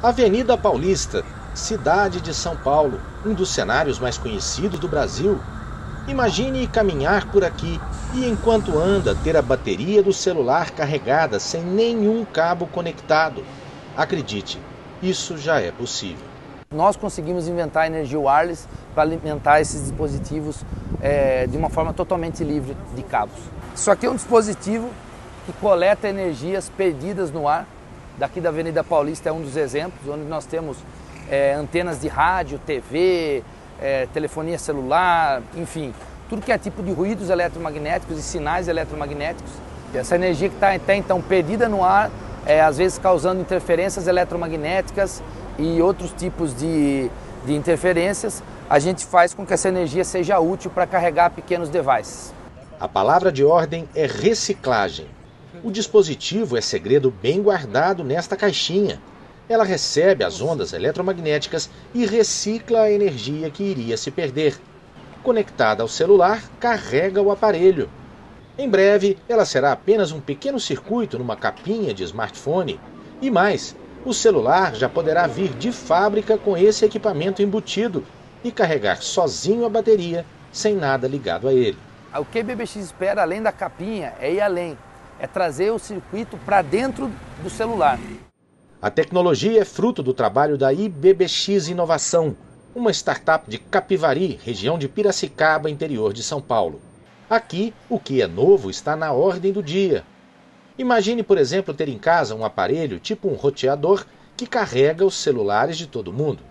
Avenida Paulista, cidade de São Paulo, um dos cenários mais conhecidos do Brasil. Imagine caminhar por aqui e, enquanto anda, ter a bateria do celular carregada sem nenhum cabo conectado. Acredite, isso já é possível. Nós conseguimos inventar energia wireless para alimentar esses dispositivos de uma forma totalmente livre de cabos. Isso aqui é um dispositivo que coleta energias perdidas no ar. Daqui da Avenida Paulista é um dos exemplos, onde nós temos antenas de rádio, TV, telefonia celular, enfim, tudo que é tipo de ruídos eletromagnéticos e sinais eletromagnéticos. Essa energia que está até então perdida no ar, às vezes causando interferências eletromagnéticas e outros tipos de interferências, a gente faz com que essa energia seja útil para carregar pequenos devices. A palavra de ordem é reciclagem. O dispositivo é segredo bem guardado nesta caixinha. Ela recebe as ondas eletromagnéticas e recicla a energia que iria se perder. Conectada ao celular, carrega o aparelho. Em breve, ela será apenas um pequeno circuito numa capinha de smartphone. E mais, o celular já poderá vir de fábrica com esse equipamento embutido e carregar sozinho a bateria, sem nada ligado a ele. O que a IBBX espera, além da capinha, é ir além. É trazer o circuito para dentro do celular. A tecnologia é fruto do trabalho da IBBX Inovação, uma startup de Capivari, região de Piracicaba, interior de São Paulo. Aqui, o que é novo está na ordem do dia. Imagine, por exemplo, ter em casa um aparelho tipo um roteador que carrega os celulares de todo mundo.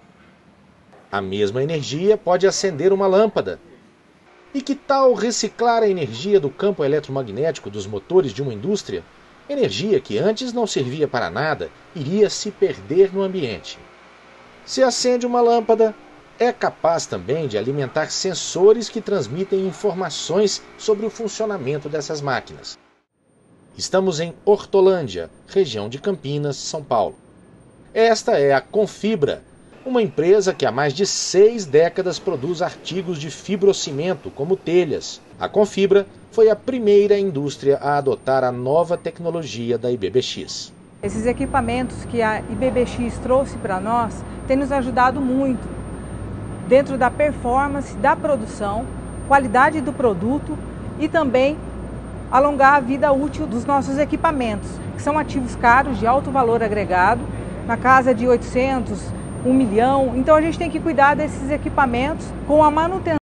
A mesma energia pode acender uma lâmpada. E que tal reciclar a energia do campo eletromagnético dos motores de uma indústria? Energia que antes não servia para nada, iria se perder no ambiente. Se acende uma lâmpada, é capaz também de alimentar sensores que transmitem informações sobre o funcionamento dessas máquinas. Estamos em Hortolândia, região de Campinas, São Paulo. Esta é a Confibra, uma empresa que há mais de 6 décadas produz artigos de fibrocimento, como telhas. A Confibra foi a primeira indústria a adotar a nova tecnologia da IBBX. Esses equipamentos que a IBBX trouxe para nós têm nos ajudado muito dentro da performance, da produção, qualidade do produto e também alongar a vida útil dos nossos equipamentos, que são ativos caros de alto valor agregado, na casa de 800, 1 milhão. Então a gente tem que cuidar desses equipamentos com a manutenção